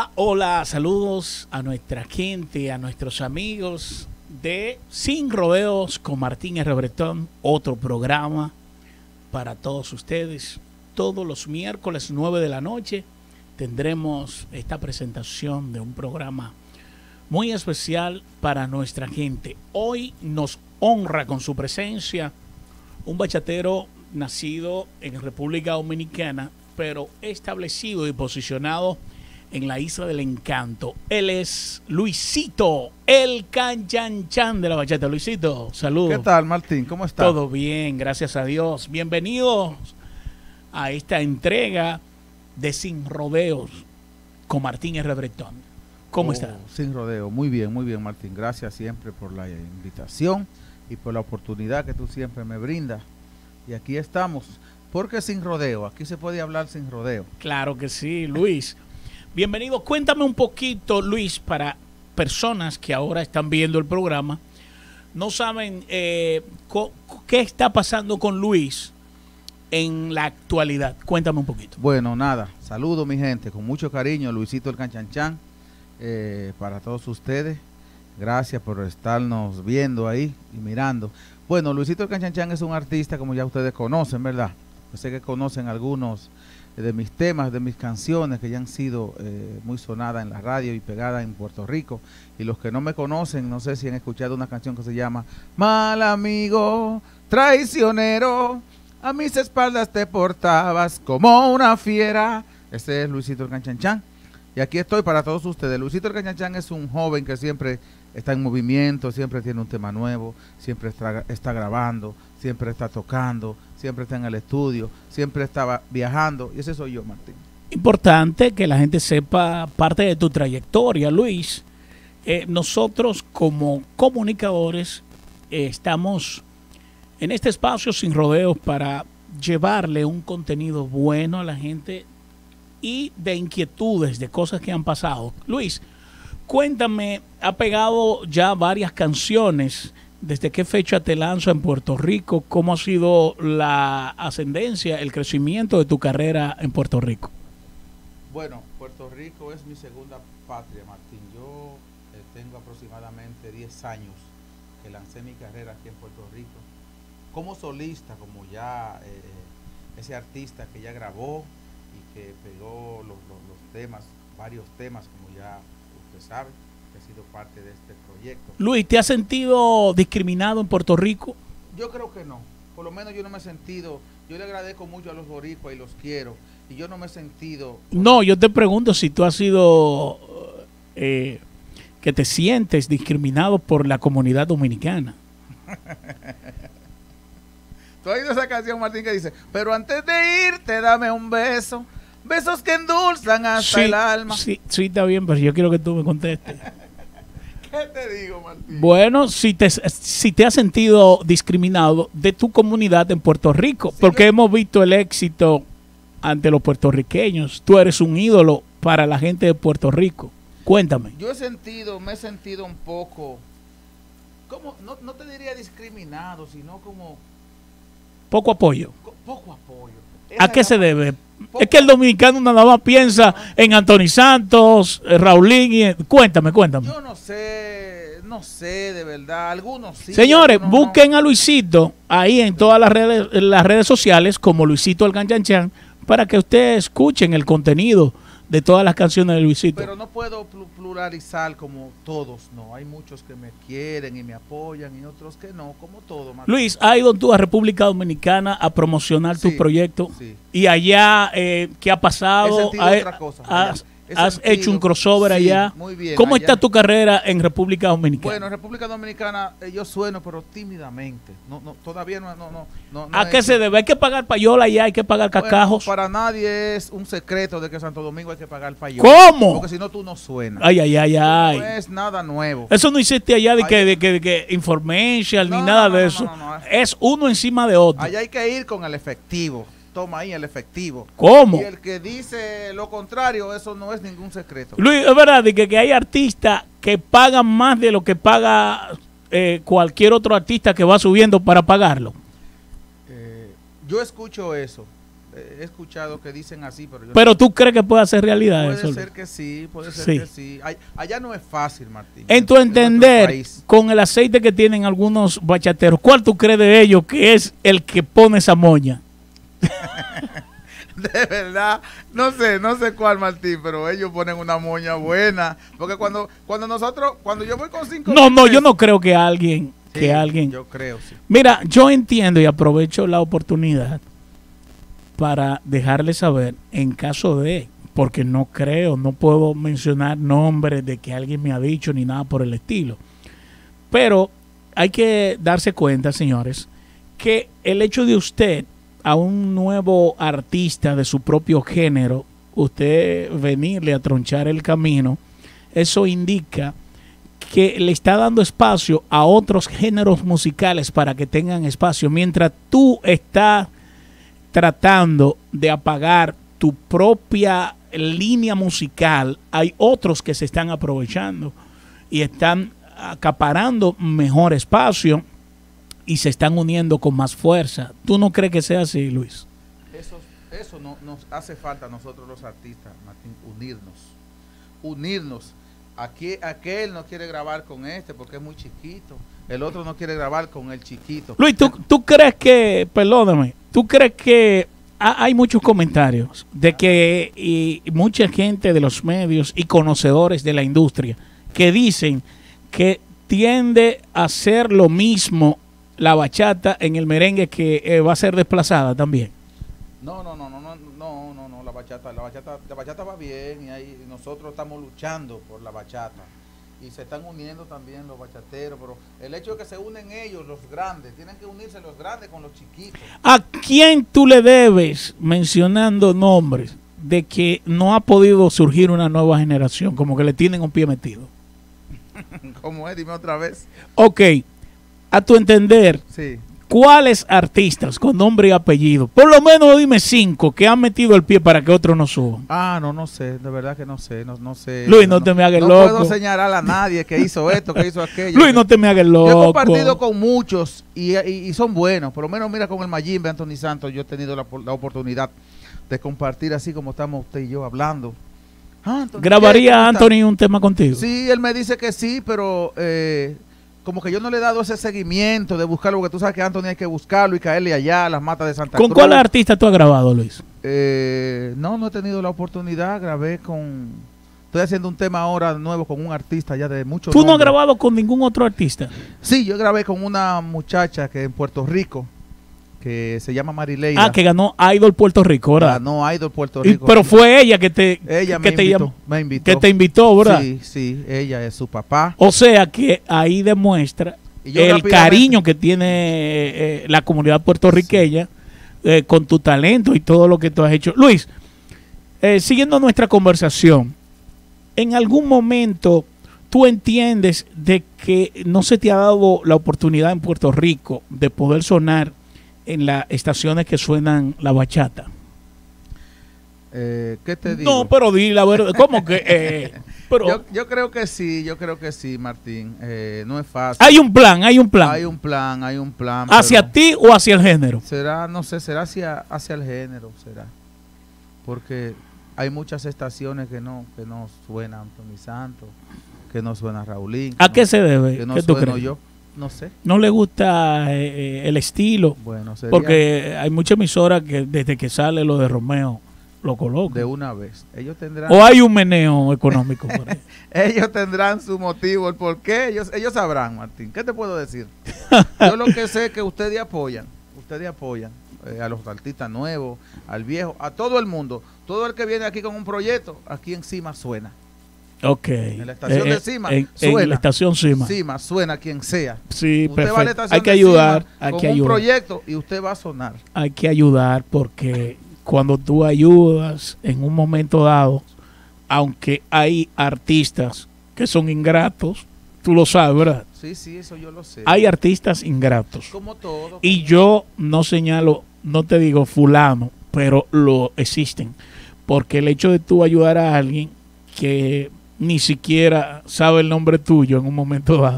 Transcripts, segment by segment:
Hola, hola, saludos a nuestra gente, a nuestros amigos de Sin Rodeos con Martín R. Bretón, otro programa para todos ustedes. Todos los miércoles 9 de la noche tendremos esta presentación de un programa muy especial para nuestra gente. Hoy nos honra con su presencia un bachatero nacido en República Dominicana, pero establecido y posicionado en la Isla del Encanto. Él es Luisito, el canchanchan de la bachata. Luisito, saludos. ¿Qué tal, Martín? ¿Cómo estás? Todo bien, gracias a Dios. Bienvenidos a esta entrega de Sin Rodeos con Martín R. Bretón. ¿Cómo está? Sin rodeo. Muy bien, Martín. Gracias siempre por la invitación y por la oportunidad que tú siempre me brindas. Y aquí estamos, porque sin rodeo, aquí se puede hablar sin rodeo. Claro que sí, Luis. Bienvenido. Cuéntame un poquito, Luis, para personas que ahora están viendo el programa, no saben qué está pasando con Luis en la actualidad. Cuéntame un poquito. Bueno, nada, saludo mi gente, con mucho cariño, Luisito el Canchanchan, para todos ustedes. Gracias por estarnos viendo ahí y mirando. Bueno, Luisito el Canchanchan es un artista, como ya ustedes conocen, ¿verdad? Yo sé que conocen algunos de mis temas, de mis canciones que ya han sido muy sonadas en la radio y pegadas en Puerto Rico. Y los que no me conocen, no sé si han escuchado una canción que se llama Mal amigo, traicionero, a mis espaldas te portabas como una fiera. Ese es Luisito el Canchanchan. Y aquí estoy para todos ustedes. Luisito el Canchanchan es un joven que siempre está en movimiento, siempre tiene un tema nuevo, siempre está grabando, siempre está tocando, siempre está en el estudio, siempre estaba viajando, y ese soy yo, Martín. Importante que la gente sepa parte de tu trayectoria, Luis. Nosotros como comunicadores estamos en este espacio Sin Rodeos para llevarle un contenido bueno a la gente y de inquietudes, de cosas que han pasado. Luis, cuéntame, ha pegado ya varias canciones. ¿Desde qué fecha te lanzas en Puerto Rico? ¿Cómo ha sido la ascendencia, el crecimiento de tu carrera en Puerto Rico? Bueno, Puerto Rico es mi segunda patria, Martín. Yo tengo aproximadamente 10 años que lancé mi carrera aquí en Puerto Rico. Como solista, como ya ese artista que ya grabó y que pegó los temas, varios temas, como ya usted sabe, que ha sido parte de este proyecto. Luis, ¿te has sentido discriminado en Puerto Rico? Yo creo que no. Por lo menos yo no me he sentido. Yo le agradezco mucho a los boricuas y los quiero. Y yo no me he sentido. No, yo te pregunto si tú has sido que te sientes discriminado por la comunidad dominicana. ¿Tú has oído esa canción, Martín, que dice: pero antes de irte, dame un beso? Besos que endulzan hasta el alma. Sí, está bien, pero yo quiero que tú me contestes. ¿Qué te digo, Martín? Bueno, si te has sentido discriminado de tu comunidad en Puerto Rico, sí, porque hemos visto el éxito ante los puertorriqueños. Tú eres un ídolo para la gente de Puerto Rico. Cuéntame. Yo me he sentido un poco, como, no te diría discriminado, sino como... Poco apoyo. Poco apoyo. ¿A qué se debe? Es que el dominicano nada más piensa en Anthony Santos, Raulín. Cuéntame. Yo no sé, de verdad. Algunos sí. Señores, algunos busquen no. A Luisito ahí en todas las redes sociales como Luisito el Canchanchan para que ustedes escuchen el contenido de todas las canciones de Luisito. Pero no puedo pluralizar como todos, no. Hay muchos que me quieren y me apoyan y otros que no, como todo. Martín. Luis, ¿has ido tú a República Dominicana a promocionar tu proyecto? Sí. Y allá, ¿qué ha pasado? He sentido otra cosa. ¿Has hecho un crossover allá? Muy bien. ¿Cómo allá está tu carrera en República Dominicana? Bueno, en República Dominicana yo sueno, pero tímidamente. Todavía no. ¿A qué se debe? ¿Hay que pagar payola allá? ¿Hay que pagar cacajos? Bueno, para nadie es un secreto de que Santo Domingo hay que pagar payola. ¿Cómo? Porque si no, tú no suenas. Ay. No es nada nuevo. Eso no hiciste allá de que information ni nada de eso. No. Es uno encima de otro. Allá hay que ir con el efectivo. Toma ahí el efectivo. ¿Cómo? Y el que dice lo contrario, eso no es ningún secreto. Luis, es verdad de que hay artistas que pagan más de lo que paga cualquier otro artista que va subiendo para pagarlo. Yo escucho eso he escuchado que dicen así, pero yo Pero no, tú crees que puede ser realidad eso. puede ser que sí, puede ser Sí. que sí. Allá no es fácil, Martín. En tu nuestro entender, país. con el aceite que tienen algunos bachateros, ¿cuál tú crees de ellos que es el que pone esa moña? De verdad, no sé cuál, Martín, pero ellos ponen una moña buena. Porque cuando yo voy con 5 No, yo no creo que alguien, Yo creo, sí. Mira, yo entiendo y aprovecho la oportunidad para dejarles saber, en caso de, porque no creo, no puedo mencionar nombres de que alguien me ha dicho ni nada por el estilo. Pero hay que darse cuenta, señores, que el hecho de usted, a un nuevo artista de su propio género, usted venirle a tronchar el camino, eso indica que le está dando espacio a otros géneros musicales para que tengan espacio, mientras tú estás tratando de apagar tu propia línea musical, hay otros que se están aprovechando y están acaparando mejor espacio y se están uniendo con más fuerza. ¿Tú no crees que sea así, Luis? Eso nos hace falta a nosotros los artistas, Martín, unirnos. Aquí aquel no quiere grabar con este porque es muy chiquito, el otro no quiere grabar con el chiquito. Luis, ¿tú crees que, perdóname, tú crees que hay muchos comentarios de que y mucha gente de los medios y conocedores de la industria que dicen que tiende a hacer lo mismo la bachata en el merengue, que va a ser desplazada también? No, la bachata va bien y ahí nosotros estamos luchando por la bachata y se están uniendo también los bachateros, pero el hecho de que se unen ellos, los grandes, tienen que unirse los grandes con los chiquitos. ¿A quién tú le debes, mencionando nombres, de que no ha podido surgir una nueva generación, como que le tienen un pie metido? ¿Cómo es? Dime otra vez. Ok, a tu entender, Sí. ¿cuáles artistas con nombre y apellido? Por lo menos dime 5 que han metido el pie para que otros no suban. No sé, de verdad que no sé. Luis, no te me hagas loco. No puedo señalar a nadie que hizo esto, que hizo aquello. Luis, no te me hagas loco. Yo he compartido con muchos y son buenos. Por lo menos mira con el Mayimbe, Anthony Santos, yo he tenido la oportunidad de compartir así como estamos usted y yo hablando. Anthony, ¿Grabaría Anthony un tema contigo? Sí, él me dice que sí, pero como que yo no le he dado ese seguimiento de buscarlo, porque tú sabes que Anthony hay que buscarlo y caerle allá a las matas de Santa Cruz. ¿Con cuál artista tú has grabado, Luis? No he tenido la oportunidad. Estoy haciendo un tema ahora nuevo con un artista ya de mucho ¿Tú no has nombre. grabado con ningún otro artista? Sí, yo grabé con una muchacha que en Puerto Rico, que se llama Marileida. Que ganó Idol Puerto Rico, ¿verdad? Ganó Idol Puerto Rico. Pero fue ella que te invitó, ¿verdad? Sí, ella es su papá. O sea que ahí demuestra el cariño que tiene la comunidad puertorriqueña con tu talento y todo lo que tú has hecho. Luis, siguiendo nuestra conversación, ¿en algún momento tú entiendes de que no se te ha dado la oportunidad en Puerto Rico de poder sonar en las estaciones que suenan la bachata? ¿Qué te digo? No, pero di la verdad. ¿Cómo que? Pero yo creo que sí, Martín. No es fácil. Hay un plan. Hay un plan. ¿Hacia ti o hacia el género? Será, no sé, será hacia el género, será. Porque hay muchas estaciones que no suena Anthony Santos, que no suena Raulín. ¿A qué se debe? Que no ¿Qué tú sueno crees? yo. No sé. ¿No le gusta el estilo? Bueno, sería Porque hay muchas emisoras que desde que sale lo de Romeo lo colocan. de una vez. Ellos tendrán. ¿O hay un meneo económico por ahí? Ellos tendrán su motivo, el por qué. Ellos sabrán, Martín. ¿Qué te puedo decir? Yo lo que sé es que ustedes apoyan a los artistas nuevos, al viejo, a todo el mundo. Todo el que viene aquí con un proyecto, aquí encima suena. Ok. En la estación de Cima suena. En la estación Cima. Cima suena quien sea. Sí, usted va a la perfecto. estación Hay que de ayudar. Cima Hay con que un ayudar. proyecto y usted va a sonar. Hay que ayudar porque cuando tú ayudas en un momento dado, aunque hay artistas que son ingratos, tú lo sabes, ¿verdad? Sí, eso yo lo sé. Hay artistas ingratos. Como todo. Y yo no señalo, no te digo fulano, pero lo existen. Porque el hecho de tú ayudar a alguien que ni siquiera sabe el nombre tuyo en un momento dado,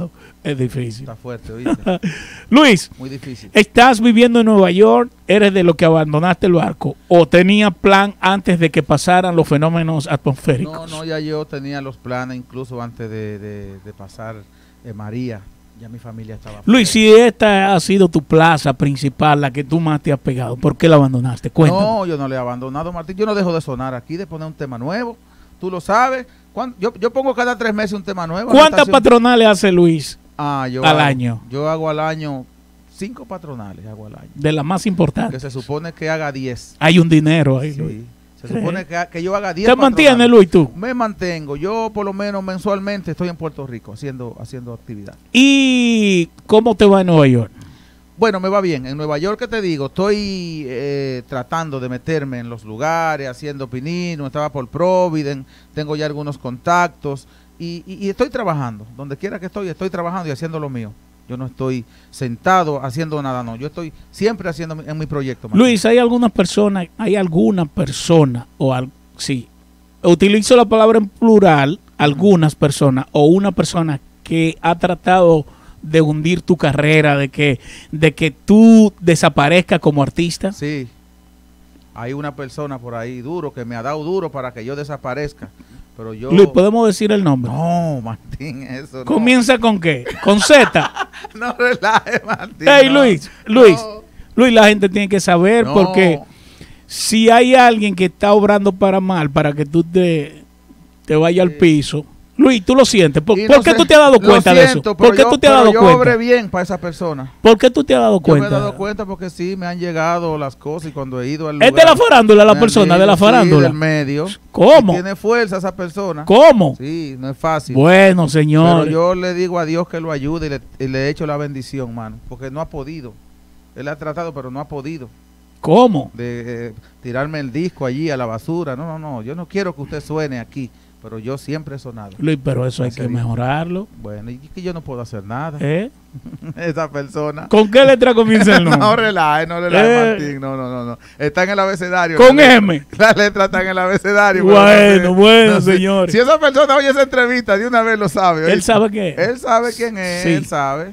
Es difícil. Está fuerte, ¿oíste? Luis, Muy difícil. ¿estás viviendo en Nueva York? ¿Eres de los que abandonaste el barco? ¿O tenías plan antes de que pasaran los fenómenos atmosféricos? No, ya yo tenía los planes incluso antes de pasar María. Ya mi familia estaba. Luis, si esta ha sido tu plaza principal, la que tú más te has pegado, ¿por qué la abandonaste? Cuéntame. No, yo no le he abandonado, Martín. Yo no dejo de sonar aquí, de poner un tema nuevo. Tú lo sabes. Yo pongo cada 3 meses un tema nuevo. ¿Cuántas patronales hace Luis al año? Yo hago al año 5 patronales, hago al año. De las más importantes. Que se supone que haga 10. Hay un dinero ahí, Sí. Luis. Se supone que yo haga 10 ¿Te mantienes, Luis, tú? Me mantengo. Yo por lo menos mensualmente estoy en Puerto Rico haciendo actividad. ¿Y cómo te va en Nueva York? Bueno, me va bien. En Nueva York, ¿qué te digo? Estoy tratando de meterme en los lugares, haciendo pinino, estaba por Providence, tengo ya algunos contactos y estoy trabajando. Donde quiera que estoy trabajando y haciendo lo mío. Yo no estoy sentado haciendo nada, no. Yo estoy siempre haciendo en mi proyecto. Martín. Luis, hay alguna persona, sí, utilizo la palabra en plural, algunas personas, o una persona que ha tratado de hundir tu carrera, de que tú desaparezcas como artista. Sí. Hay una persona por ahí duro que me ha dado duro para que yo desaparezca. Pero yo... Luis, ¿podemos decir el nombre? No, Martín, eso no. ¿Comienza con qué? ¿Con Z? No relaje, Martín. Hey, no. Luis, la gente tiene que saber No. porque si hay alguien que está obrando para mal, para que tú te vayas al piso. Luis, tú lo sientes. ¿Por qué tú te has dado cuenta de eso? ¿Por qué tú te has dado cuenta? Yo obré bien para esa persona. ¿Por qué tú te has dado cuenta? Yo me he dado cuenta porque sí, me han llegado las cosas y cuando he ido al ¿Es lugar... de la farándula la persona? ¿De la farándula? Sí, del medio. ¿Cómo? Tiene fuerza esa persona. ¿Cómo? Sí, no es fácil. Bueno, señor. Pero yo le digo a Dios que lo ayude y le echo la bendición, mano. Porque no ha podido. Él ha tratado, pero no ha podido. ¿Cómo? De tirarme el disco allí a la basura. No. Yo no quiero que usted suene aquí. Pero yo siempre he sonado. Luis, pero eso hay que mejorarlo. Bueno, y que yo no puedo hacer nada. ¿Eh? Esa persona. ¿Con qué letra comienza el nombre? No relaje, Martín. No. Está en el abecedario. Con M. La letra está en el abecedario. Bueno, no sé. señor. Si esa persona oye esa entrevista, de una vez lo sabe. ¿oíste? Él sabe qué es. Él sabe quién es, Sí. él sabe.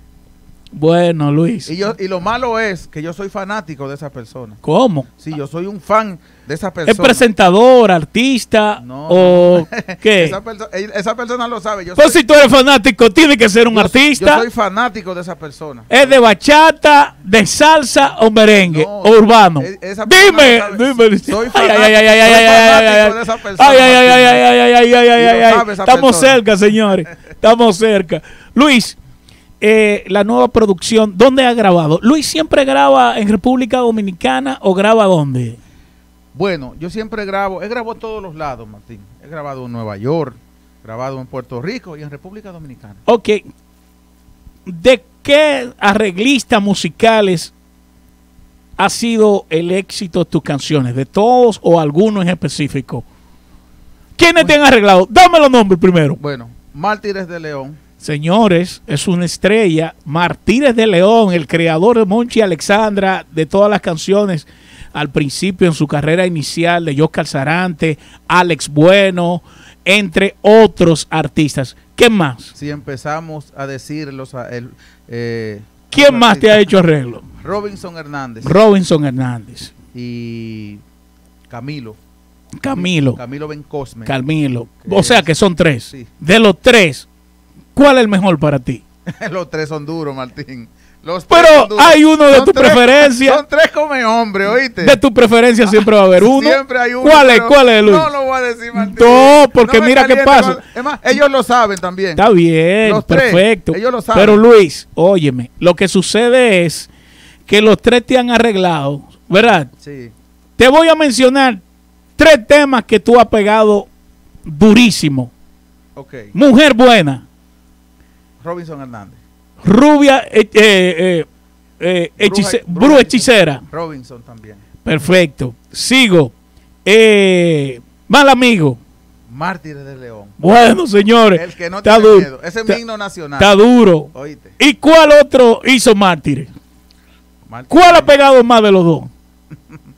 Bueno, Luis. Y lo malo es que yo soy fanático de esa persona. ¿Cómo? Sí, yo soy un fan de esa persona. ¿Es presentador, artista No. o qué? Esa persona lo sabe. Pues si tú eres fanático, tiene que ser un yo artista. soy fanático de esa persona. ¿Es de bachata, de salsa o merengue No, o urbano? esa persona Dime, lo sabe. dime. Soy Ay, fanático de esa persona. ay. Esa Estamos persona. cerca, señores. Estamos cerca. Luis, la nueva producción, ¿dónde ha grabado? Luis siempre graba en República Dominicana o graba dónde? Bueno, yo siempre grabo, he grabado en todos los lados, Martín. He grabado en Nueva York, grabado en Puerto Rico y en República Dominicana. Ok. ¿De qué arreglistas musicales ha sido el éxito de tus canciones? ¿De todos o alguno en específico? ¿Quiénes te han arreglado? Dame los nombres primero. Bueno, Mártires de León. Señores, es una estrella. Martínez de León, el creador de Monchi Alexandra, de todas las canciones al principio en su carrera inicial, de Oscar Sarante, Alex Bueno, entre otros artistas. ¿Qué más? Si empezamos a decir ¿Quién más te ha hecho arreglo? Robinson Hernández Robinson Hernández. y Camilo Bencosme. Camilo. O sea que son 3. Sí. De los 3, ¿cuál es el mejor para ti? Los 3 son duros, Martín. Pero hay uno de tu preferencia. Son 3 come hombre, ¿oíste? De tu preferencia siempre va a haber uno. Siempre hay uno. ¿Cuál es, Luis? No lo voy a decir, Martín. No, porque me mira qué caliente, pasa. Es más, ellos lo saben también. Está bien, Los 3, perfecto. ellos lo saben. Pero Luis, óyeme, lo que sucede es que los 3 te han arreglado, ¿verdad? Sí. Te voy a mencionar 3 temas que tú has pegado durísimo. Ok. Mujer buena, Robinson Hernández. rubia, bruja hechicera. Robinson también. Perfecto. Sigo. Mal amigo. Mártires de León. Bueno, señores. El que no está tiene duro. miedo. Ese es mi himno nacional. Está duro. Oíste. ¿Y cuál otro hizo Mártires? Mártires. ¿Cuál ha pegado más de los dos?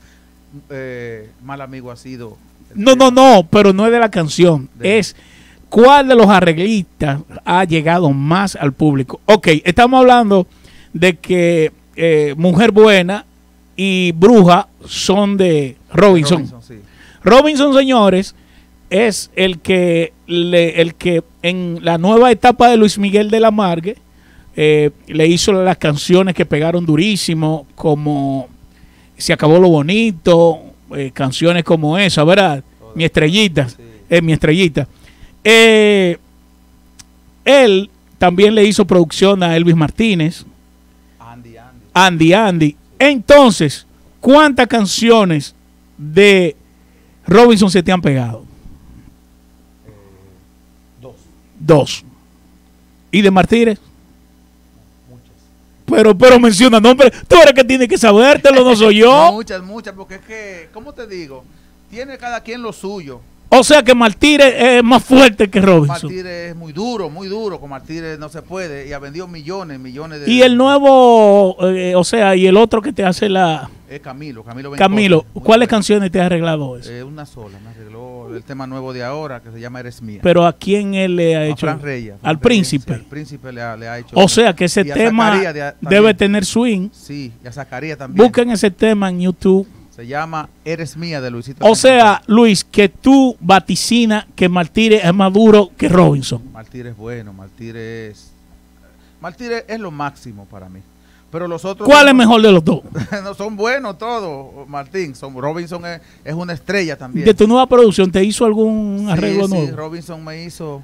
Mal amigo ha sido. No, pero no es de la canción. Es ¿cuál de los arreglistas ha llegado más al público? Ok, estamos hablando de que Mujer Buena y Bruja son de Robinson. Sí. Robinson, señores, es el que en la nueva etapa de Luis Miguel de la Margue le hizo las canciones que pegaron durísimo, como Se acabó lo bonito, canciones como esa, ¿verdad? Mi estrellita, Sí. mi estrellita. Él también le hizo producción a Elvis Martínez, Andy. Entonces, ¿cuántas canciones de Robinson se te han pegado? 2. 2. ¿Y de Martínez? Muchas. Pero menciona nombre. Tú eres que tiene que sabértelo, no soy yo. Muchas, porque es que, ¿cómo te digo? Tiene cada quien lo suyo. O sea que Martínez es más fuerte que Robinson. Martínez es muy duro, con Martínez no se puede, y ha vendido millones de... Y el nuevo, o sea, y el otro que te hace la... Camilo Camilo, Bencote, ¿cuáles bueno. canciones te ha arreglado eso? Una sola, me arregló el tema nuevo de ahora, que se llama Eres Mía. Pero ¿a quién él le ha A hecho? Fran Reyes, Al Príncipe. Sí, al Príncipe le ha hecho. O sea que ese Y a tema Zacarías debe también. tener swing. Sí, y a Zacarías también. Busquen ese tema en YouTube. Se llama Eres Mía de Luisito. O sea, Luis, que tú vaticina que Martínez es más duro que Robinson. Martínez es bueno, Martínez es lo máximo para mí. Pero los otros... ¿Cuál es mejor de los dos? No, son buenos todos, Martín. Robinson es una estrella también. De tu nueva producción, ¿te hizo algún arreglo nuevo? Sí, Robinson me hizo...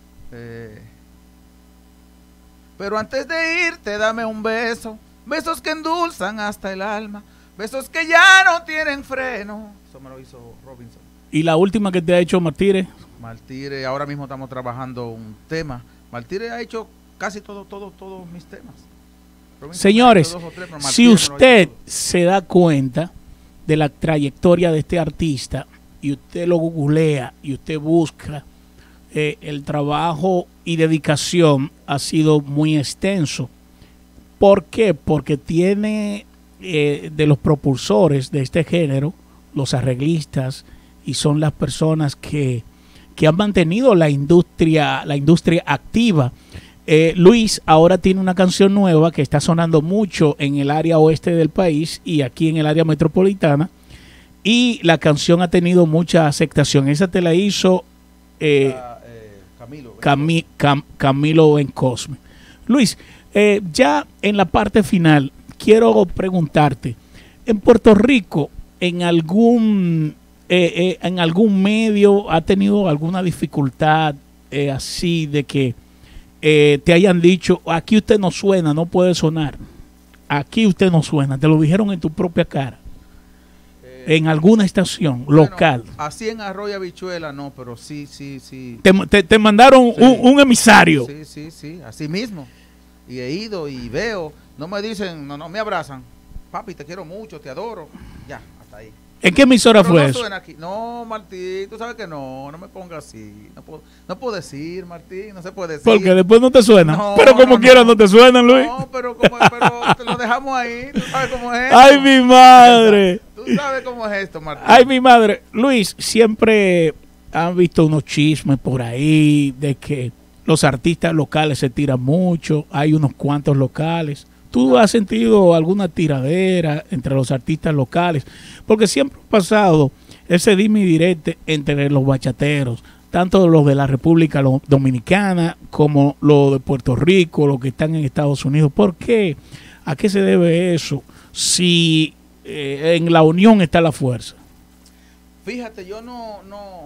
pero antes de irte, dame un beso. Besos que endulzan hasta el alma. Besos que ya no tienen freno. Eso me lo hizo Robinson. ¿Y la última que te ha hecho Martínez? Martínez, ahora mismo estamos trabajando un tema. Martínez ha hecho casi todos mis temas. Robinson Señores, 2 o 3, pero si Martínez me lo ha usted hecho todo. se da cuenta de la trayectoria de este artista y usted lo googlea y usted busca, el trabajo y dedicación ha sido muy extenso. ¿Por qué? Porque tiene de los propulsores de este género, los arreglistas, y son las personas que han mantenido la industria activa. Luis ahora tiene una canción nueva que está sonando mucho en el área oeste del país y aquí en el área metropolitana, y la canción ha tenido mucha aceptación. Esa te la hizo Camilo Bencosme. Luis, ya en la parte final quiero preguntarte, en Puerto Rico, en algún medio ha tenido alguna dificultad así de que te hayan dicho, aquí usted no suena, no puede sonar, aquí usted no suena, te lo dijeron en tu propia cara, en alguna estación local? Bueno, así en Arroyo Habichuela no, pero sí. Te mandaron Sí. un emisario. Sí, así mismo. Y he ido y veo, no me dicen, no me abrazan. Papi, te quiero mucho, te adoro. Ya, hasta ahí. ¿En qué emisora Pero fue no eso? suena aquí. No, Martín, tú sabes que no me pongas así. No puedo decir, Martín, no se puede decir. Porque después no te suena. No, Pero como quiera no te suenan, Luis. No, pero te lo dejamos ahí. Tú sabes cómo es esto. ¡Ay, mi madre! Tú sabes cómo es esto, Martín. ¡Ay, mi madre! Luis, siempre han visto unos chismes por ahí de que los artistas locales se tiran mucho. Hay unos cuantos locales. ¿Tú has sentido alguna tiradera entre los artistas locales? Porque siempre ha pasado ese dime y direte entre los bachateros, tanto los de la República Dominicana como los de Puerto Rico, los que están en Estados Unidos. ¿Por qué? ¿A qué se debe eso? Si en la unión está la fuerza. Fíjate, yo no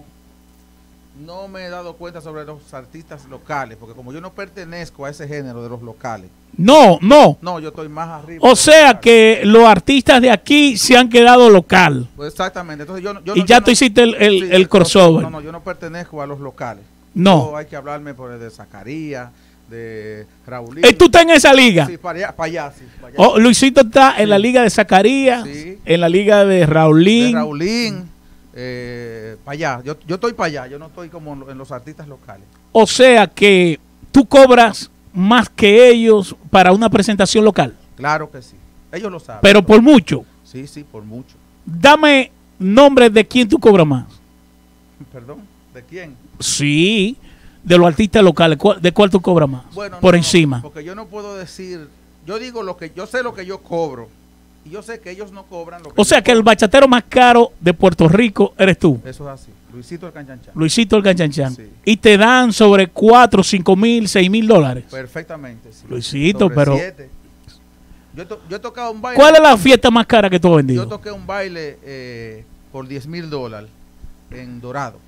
me he dado cuenta sobre los artistas locales, porque como yo no pertenezco a ese género de los locales. No. No, yo estoy más arriba. O sea que los artistas de aquí se han quedado local. Pues exactamente. Entonces Y ya tú hiciste el crossover. No, yo no pertenezco a los locales. No. Hay que hablarme por de Zacarías, de Raulín. ¿Tú estás en esa liga? Sí, para allá. Oh, Luisito está en la liga de Zacarías, Sí. en la liga de Raulín. De Raulín, para allá. Yo estoy para allá, yo no estoy como en los artistas locales. O sea que tú cobras más que ellos para una presentación local. Claro que sí. Ellos lo saben. Pero por mucho. Sí, por mucho. Dame nombres de quién tú cobras más. Perdón, ¿de quién? Sí, de los artistas locales, ¿de cuál tú cobras más? Bueno, por encima. Porque yo no puedo decir, yo digo lo que yo sé lo que yo cobro y yo sé que ellos no cobran lo que O sea que el bachatero más caro de Puerto Rico eres tú. Eso es así, Luisito el Canchanchan. Luisito el Canchanchan. Sí. Y te dan sobre 4, 5 mil, 6 mil dólares. Perfectamente, sí. Luisito, Sobre pero 7. Yo he tocado un baile. ¿cuál es la fiesta más cara que tú has vendido? Yo toqué un baile por $10,000 en Dorado.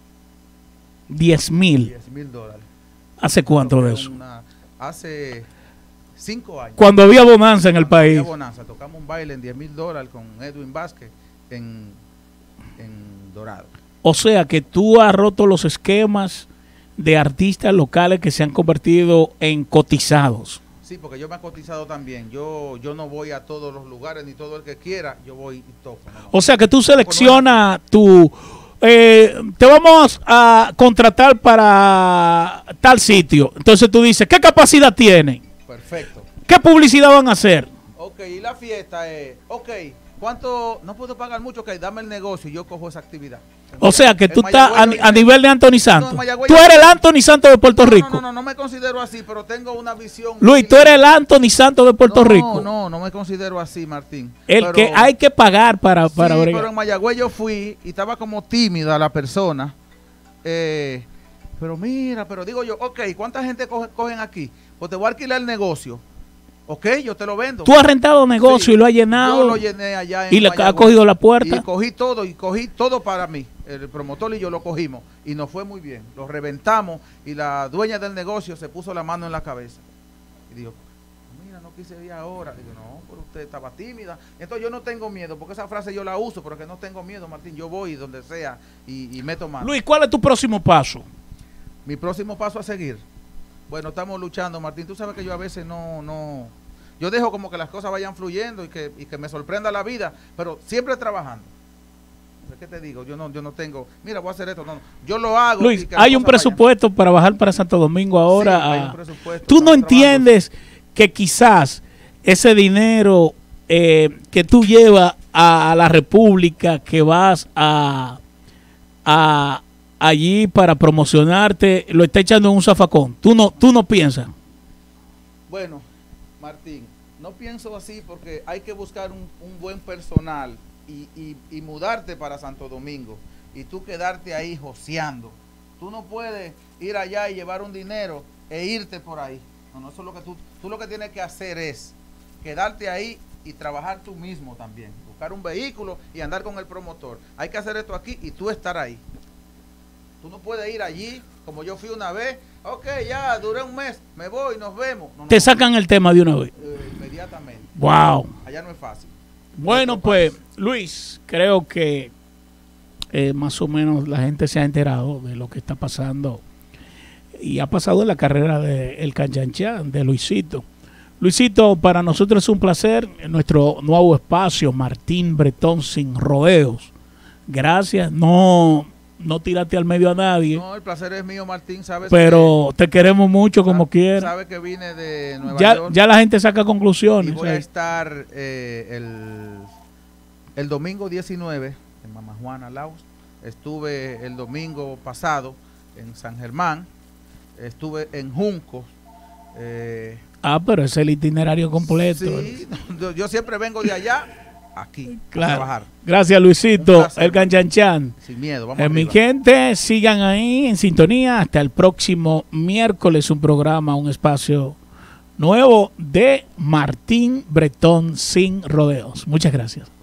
10 mil. $10,000. ¿Hace cuánto de eso? Hace 5 años. Cuando había bonanza en el Cuando país. había bonanza, tocamos un baile en $10,000 con Edwin Vázquez en Dorado. O sea que tú has roto los esquemas de artistas locales que se han convertido en cotizados. Sí, porque yo me he cotizado también. Yo no voy a todos los lugares, ni todo el que quiera, yo voy y toco. ¿No? O sea que tú seleccionas tu... te vamos a contratar para tal sitio. Entonces tú dices, ¿qué capacidad tienen? Perfecto. ¿Qué publicidad van a hacer? Ok, y la fiesta es, ok, ¿cuánto? No puedo pagar mucho, ok, dame el negocio y yo cojo esa actividad. O sea que tú estás Mayagüez, a nivel de Anthony Santos. Mayagüez, Tú eres el Anthony Santos de Puerto Rico. No me considero así, pero tengo una visión. Luis, tú eres el Anthony Santos de Puerto Rico. No me considero así, Martín. El que hay que pagar para sí, bregar. Pero en Mayagüez yo fui y estaba como tímida la persona. Pero mira, pero digo yo, ok, ¿cuánta gente cogen aquí? Pues te voy a alquilar el negocio. Ok, yo te lo vendo. Tú has rentado negocio Sí, y lo has llenado. Yo lo llené allá en y le Mayagüez. ha cogido la puerta. Y cogí todo para mí. El promotor y yo lo cogimos. Y nos fue muy bien. Lo reventamos y la dueña del negocio se puso la mano en la cabeza. Y dijo, mira, no quise ir ahora. Digo, no, pero usted estaba tímida. Entonces yo no tengo miedo, porque esa frase yo la uso, pero que no tengo miedo, Martín. Yo voy donde sea y meto mano. Luis, ¿cuál es tu próximo paso? Mi próximo paso a seguir. Bueno, estamos luchando, Martín. Tú sabes que yo a veces no. Yo dejo como que las cosas vayan fluyendo y que me sorprenda la vida, pero siempre trabajando. ¿Qué te digo? Yo no tengo, mira, voy a hacer esto. No, yo lo hago. Luis, hay un presupuesto para bajar para Santo Domingo ahora. Sí, hay un presupuesto. Tú no entiendes que quizás ese dinero que tú llevas a la República, que vas allí para promocionarte, lo está echando en un zafacón. Tú no piensas. Bueno, Martín, no pienso así porque hay que buscar un buen personal y mudarte para Santo Domingo y tú quedarte ahí joseando. Tú no puedes ir allá y llevar un dinero e irte por ahí. No, eso es lo que tú lo que tienes que hacer es quedarte ahí y trabajar tú mismo también. Buscar un vehículo y andar con el promotor. Hay que hacer esto aquí y tú estar ahí. Tú no puedes ir allí, como yo fui una vez, ok, ya, duré un mes, me voy, nos vemos. Te sacan el tema de una vez. Inmediatamente. Wow. Allá no es fácil. Bueno, pues, Luis, creo que más o menos la gente se ha enterado de lo que está pasando y ha pasado en la carrera de El Canchanchan, de Luisito. Luisito, para nosotros es un placer en nuestro nuevo espacio, Martín Bretón Sin Rodeos. Gracias, no tírate al medio a nadie. No, el placer es mío, Martín, sabes. Pero te queremos mucho como quieras. Sabes que vine de Nueva York. Ya la gente saca conclusiones. Y voy a estar el domingo 19 en Mama Juana, Laos. Estuve el domingo pasado en San Germán. Estuve en Juncos. Pero es el itinerario completo. Sí, yo siempre vengo de allá aquí a trabajar. Gracias, Luisito, El Canchanchan. Sin miedo, vamos mi gente, sigan ahí en sintonía. Hasta el próximo miércoles, un programa, un espacio nuevo de Martín Bretón Sin Rodeos. Muchas gracias.